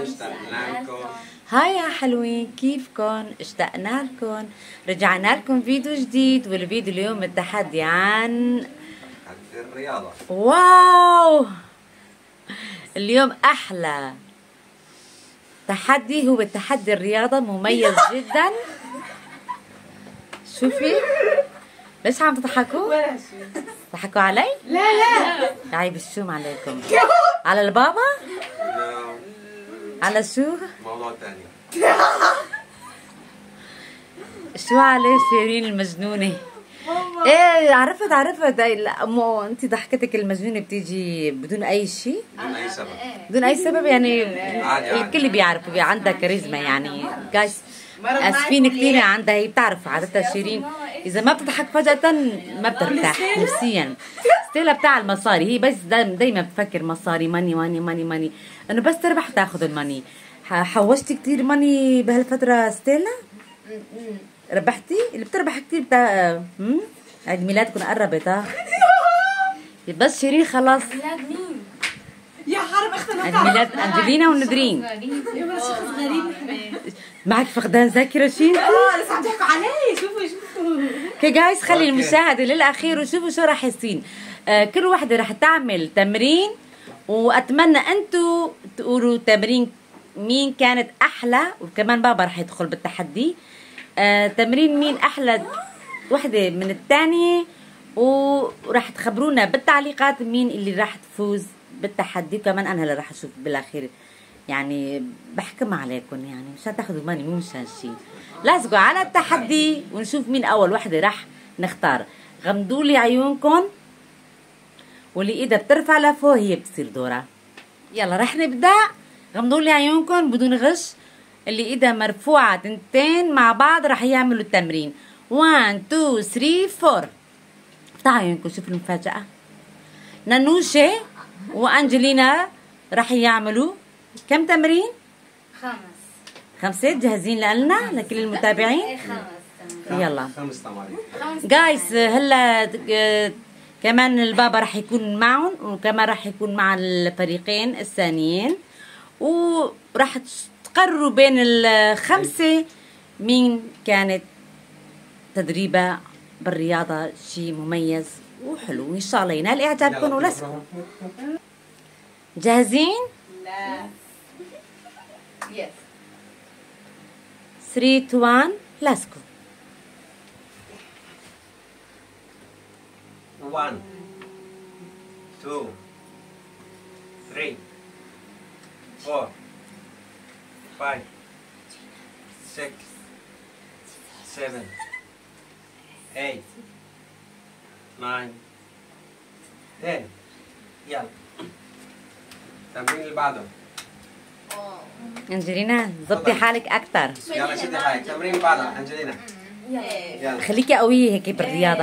اشتقنا لكم. هاي يا حلوين، كيفكن؟ اشتقنا لكم، رجعنا لكم فيديو جديد. والفيديو اليوم التحدي عن الرياضة. واو، اليوم أحلى تحدي هو تحدي الرياضة، مميز جدا. شوفي ليش عم تضحكوا؟ ولا شيء. تضحكوا علي؟ لا لا عيب الشوم عليكم. على البابا؟ لا، على شو؟ موضوع ثاني. شو عليه شيرين المجنونة؟ ايه عرفت. لا مو انت ضحكتك المجنونة بتيجي بدون اي شيء؟ بدون أي سبب. بدون اي سبب يعني. عادي. الكل بيعرفوا عندها كاريزما يعني. جايز مرض اسفين معك كثير ولا عندها، هي بتعرف عادتها شيرين اذا ما بتضحك فجأة ما بترتاح نفسيا. ستيلا بتاع المصاري، هي بس دايما بتفكر مصاري، ماني ماني ماني ماني، انه بس تربح تاخذ الماني. حوشتي كثير ماني بهالفترة ستيلا؟ ربحتي؟ اللي بتربح كثير بتاع عيد ميلادكم قربت بس شيرين خلاص. ميلاد مين؟ يا حرب اختنا عيد ميلاد انجلينا ونادرين. يا بس شخص غريب نحن. معك فقدان ذاكرة شيء؟ لسه عم تحكوا علي. شوفوا اوكي جايز، خلي أوكي. المشاهدة للأخير وشوفوا شو راح يصير. كل وحدة راح تعمل تمرين، وأتمنى أنتوا تقولوا تمرين مين كانت أحلى، وكمان بابا راح يدخل بالتحدي. تمرين مين أحلى وحدة من الثانية، وراح تخبرونا بالتعليقات مين اللي راح تفوز بالتحدي. وكمان أنا هلا راح أشوف بالأخير، يعني بحكم عليكم يعني مشان تاخذوا ماني، مو مشان شيء. لازقوا على التحدي ونشوف مين أول وحدة راح نختار. غمضوا لي عيونكم، واللي إيدها بترفع لفوق هي بتصير دورها. يلا راح نبدأ. غمضوا لي عيونكم بدون غش. اللي إيدها مرفوعة تنتين مع بعض راح يعملوا التمرين. 1 2 3 4. افتحوا عيونكم شوفوا المفاجأة. نانوشة وأنجلينا راح يعملوا كم تمرين؟ 5. جاهزين لنا لكل المتابعين؟ 5 يلا 5 تمارين. جايز. هلا كمان البابا راح يكون معهم، وكمان راح يكون مع الفريقين الثانيين، وراح تقرروا بين الخمسة مين كانت تدريبة بالرياضة شيء مميز وحلو، وإن شاء الله ينال إعجابكم ولسكم. جاهزين؟ لا. يس. 3 2 1 لسكم. 1 2 3 4 5 6 7 8 9 10. يلا التمرين اللي بعده. أنجلينا زبطي حالك أكتر، يلا شدي حالك. التمرين اللي بعده أنجلينا. يلا خليكي قوية هيك بالرياضة.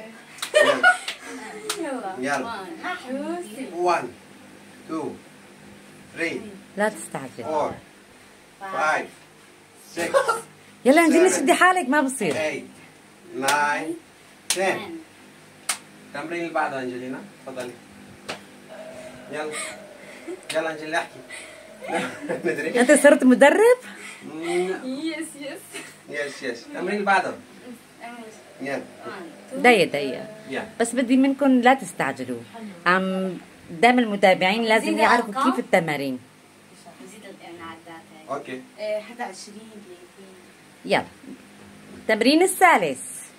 يلا 1 2 3 لا تستعجل. 4 5 6 يلا أنجلينا شدي حالك، ما بصير. 8 9 10. التمرين اللي بعده أنجلينا، تفضلي. يلا يلا أنجلينا احكي. ندري. أنت صرت مدرب؟ يس يس التمرين اللي بعده. يلا دقيقة يلا بس بدي منكم لا تستعجلوا. قدام المتابعين لازم زيد يعرفوا الأرقام. كيف التمارين. نزيد العدات هيك. اوكي. 21 يلا التمرين الثالث.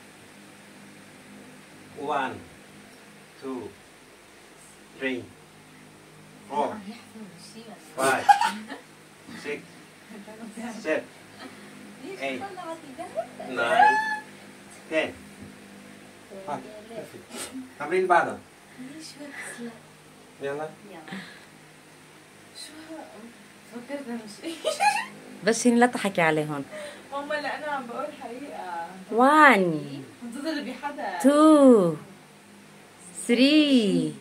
1 2 3 4 5 6 7 8 9 10. التمرين اللي بعده. يلا فكرت امشي. بس شيرين لا تحكي عليهم. ماما لا انا عم بقول حقيقة. 1 بنتظر بحدا. 2 3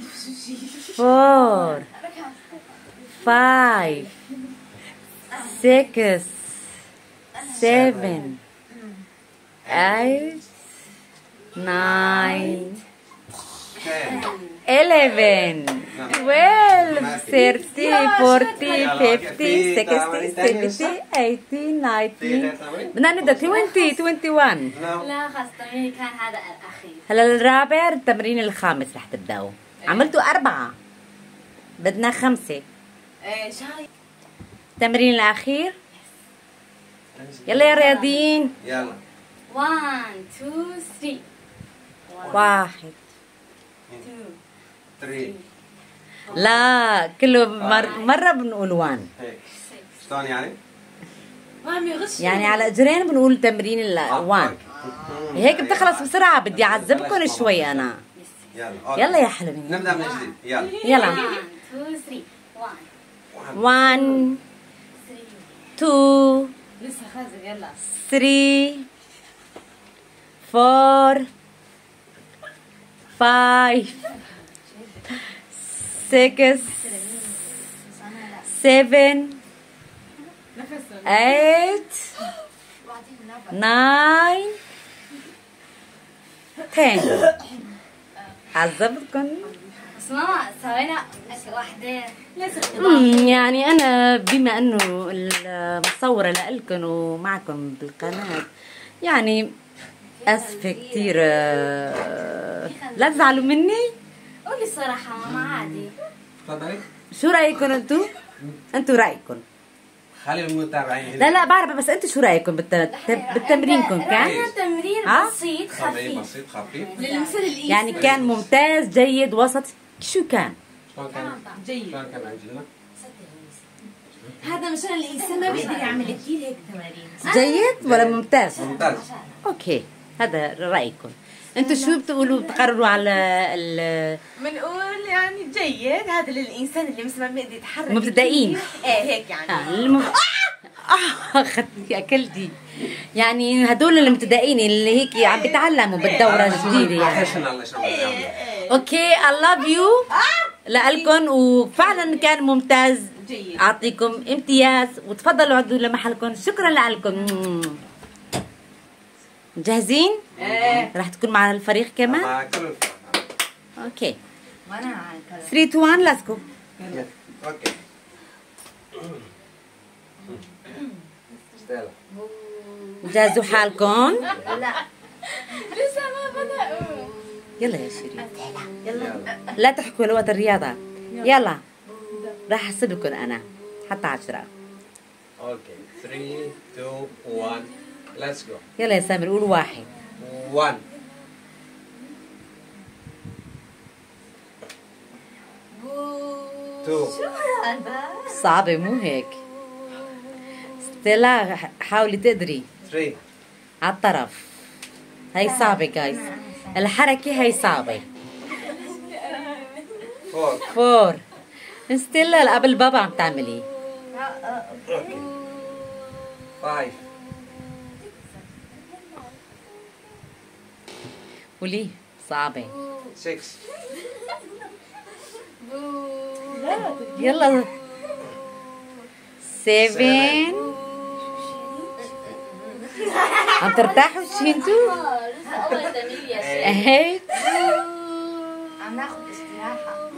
4 5 6 7 8 9 10. 11 12 13 14 يلا، 15 في 16 تمارين تانية 17 18 في 19 غير تمارين؟ بدنا نبدا 20 21. نعم. لا خلاص التمرين كان هذا الأخير. هلا الرابع التمرين الخامس رح تبداوا. عملتوا 4 بدنا 5. شاي. التمرين الأخير يلا يا رياضيين. يلا 1 2 3 1 3 لا كله مرة بنقول 1 هيك شلون يعني؟ مامي غش. يعني على اجرين بنقول تمرين ال 1 هيك بتخلص بسرعة. بدي أعذبكم شوي أنا. يلا أوكي. يلا يا حلوين. نبدأ من جديد يلا يلا 1 2 3 1 1 2 لسه خازن يلا. 3 4 5 6 7 نفس. 8 9 10 عذبتكم. بس ماما سوينا واحدة. يعني أنا بما أنه المصورة لإلكم ومعكم بالقناة يعني أسفة كتير. لا تزعلوا مني. قولي الصراحة ماما عادي. تفضلي. شو رأيكم أنتوا رأيكم؟ خلي المتابعين لا لا بعرف بس أنتوا شو رأيكم بالتمرينكم كان؟ رأينا تمرين ها؟ بسيط خفيف خفيف بسيط خفيف. للمثل الإيد. يعني كان ممتاز جيد وسط شو كان؟ شلون كان؟ جيد. شلون كان عندنا؟ هذا مشان الإنسان ما بيقدر يعمل كثير هيك تمارين. جيد ولا ممتاز؟ ممتاز. أوكي هذا رأيكم. أنتوا شو بتقولوا بتقرروا على بنقول يعني جيد هذا للإنسان اللي مثلا ما بيقدر يتحرك. مبتدئين. ايه هيك يعني. أخذتي أكلتي. يعني هدول المبتدئين اللي هيك عم بيتعلموا بالدورة الجديدة يعني. بروفيشنال شلون بيعملوا. اوكي I love you لألكن وفعلا كان ممتاز. جيد. أعطيكم امتياز وتفضلوا عدوا لمحلكم. شكرا لكم. جاهزين؟ ايه. راح تكون مع الفريق كمان؟ مع كل الفرق. اوكي وانا على الكلام. 3 2 1 let's go. يلا. اوكي. ستيلا. جهزوا حالكم. لا لسه ما بدأوا. يلا يا شيرين يلا. لا تحكوا لوقت الرياضة. يلا راح أحسب لكم أنا حتى 10. اوكي 3 2 1 ليتس جو. يلا يا سامر قول 1 1 2 صعبة مو هيك. ستيلا حاولي تقدري 3 على الطرف. هاي صعبة جايز. الحركة هاي صعبة. 4 4 ستيلا قبل بابا عم تعملي. 5 قولي صعبة. 6 يلا 7 عم ترتاحوا شي انتو؟ لسه اول تمرين يا شيخ. 8 عم ناخذ استراحة.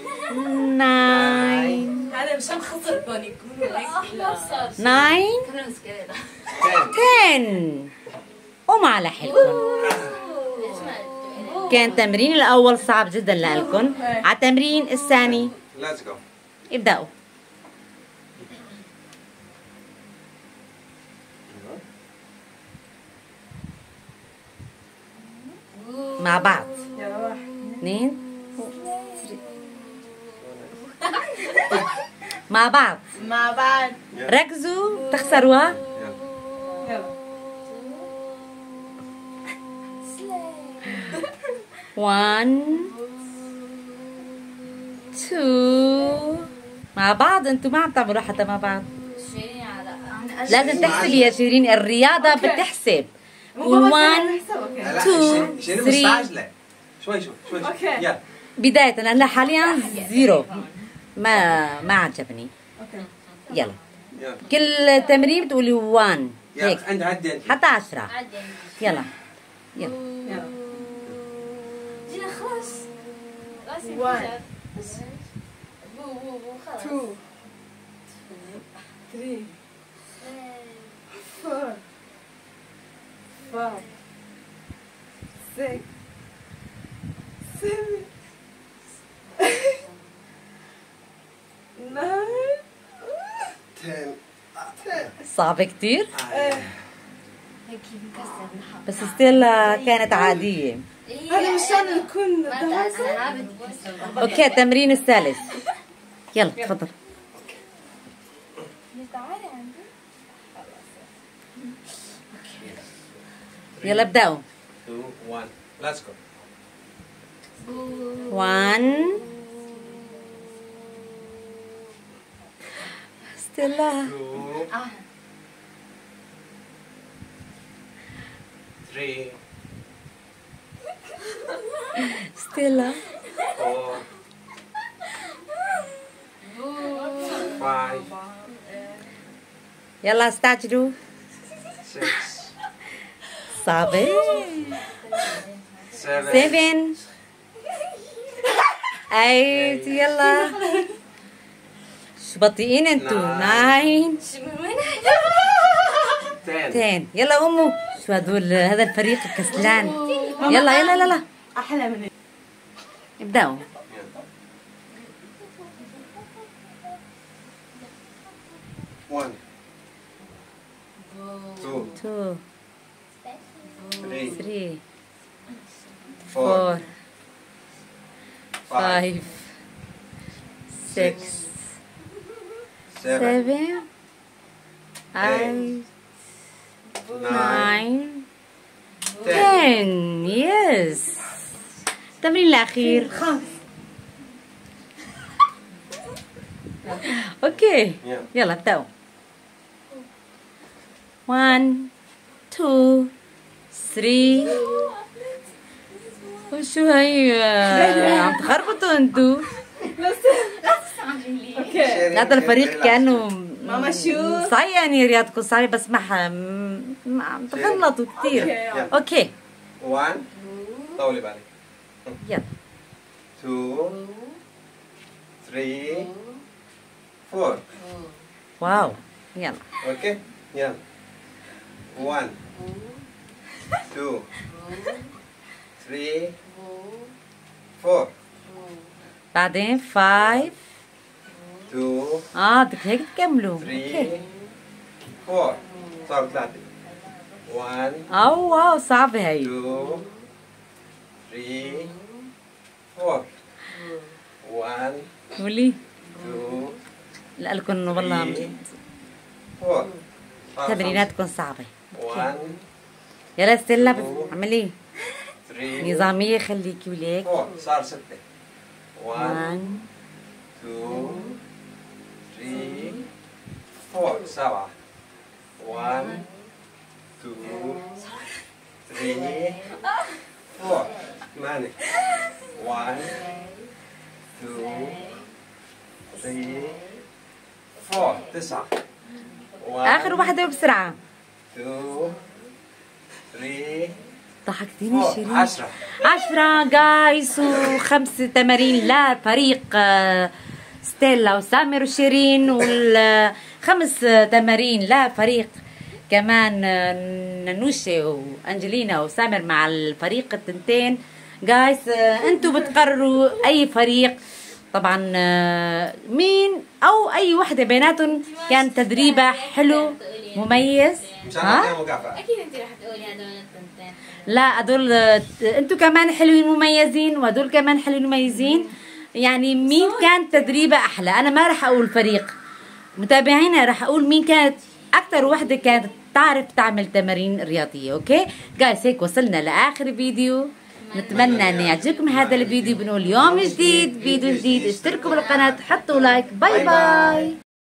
9 هذا مشان خاطركم يكونوا هيك أحلى. 9 كنا مسكرينة. 10 قوموا على حالكم. ليش ما قلتوا؟ كان التمرين الأول صعب جدا لكم. على التمرين الثاني ليتس جو. ابدأوا مع بعض. يلا واحد. 2 مع بعض. مع بعض. ركزوا تخسروها. يلا. يلا. 1 2 مع بعض. انتوا ما عم تعملوا حتى مع بعض. شيرين على لازم تحسبي يا شيرين. الرياضة بتحسب. مو بابا 1 كان يحسب. أوكي. لا Two, شيرين three. مستعجلة. شوي شوي. أوكي. يلا. بداية أنا حاليا 0 ما عجبني. أوكي. يلا يلا. كل تمرين بتقولي 1 هيك يلا عند عدي انت. حتى 10. عادي. يلا يلا يلا. جينا خلاص. One. خلاص 2 3 4 5 6 7 8 9 10 صعبة كتير هيك مكسر الحب بس ستيل كانت عادية. هذا مشان نكون ما تأثر ما بدي كسر اوكي التمرين الثالث. يلا تفضل. تعالي عندي يلا ابدأوا. 2 1 let's go 1 ستيلا 2 3 ستيلا 4 5 يلا استعجلوا. 6 صعبة. 7 7 8 يلا شو بطيئين انتو. 9 من وين 10 10 يلا امو. شو هدول هذا الفريق كسلان. يلا يلا يلا احلى من ابدأوا. One, 2, 2 3, 3 4 4 5 5 6 7 7 8 9 9 10 يس. التمرين الأخير. اوكي يلا ابدأوا. 1 2 3 وشو هي عم تخربطوا انتو. اوكي هذا الفريق كأنه ماما شو صحيح يعني رياضكم صعبة بس ما عم تغلطوا كثير. اوكي 1 طولي بالك يلا 2 3 4 واو يلا اوكي يلا 1 2 3 4 بعدين 5 2 بدك هيك تكملوا. 3 اوكي 4 صار 3 1 واو صعبة هي. 2 3 4 1 قولي 2 لا لكم انه والله عم 4 تمريناتكم صعبة. 1 يلا ستيلا اعملي 3 نظامية خليكي وليك. 4 صار 6 1 1 2 3 4 7 1 2 3 4 8 1 2 3 4 9 آخر واحدة بسرعة. 2 3 ضحكتيني شيرين. 10 10 جايز و5 تمارين لفريق ستيلا وسامر وشيرين وال5 تمارين لفريق كمان ننوشة وأنجلينا وسامر مع الفريق التنتين. جايز انتوا بتقرروا أي فريق طبعا مين أو أي وحدة بيناتهم كان تدريبها حلو مميز. ها؟ مكافأة اكيد انت رح تقولي هدول التنتين. لا هدول انتوا كمان حلوين مميزين وهدول كمان حلوين مميزين. يعني مين كان تدريبه احلى؟ انا ما رح اقول فريق متابعينا، رح اقول مين كانت اكثر وحده كانت تعرف تعمل تمارين رياضيه. اوكي جايز هيك وصلنا لاخر فيديو. نتمنى ان يعجبكم هذا الفيديو. بنقول يوم جديد فيديو جديد. اشتركوا بالقناه، حطوا لايك. باي باي.